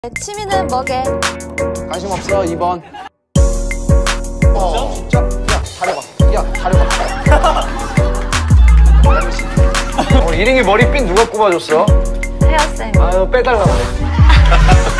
취미는 뭐게? 관심 없어. 2번. 진짜? 야, 다려봐. 야, 다려봐. 이링이 머리핀 누가 꼽아줬어? 헤어쌤. 아유, 빼달라고.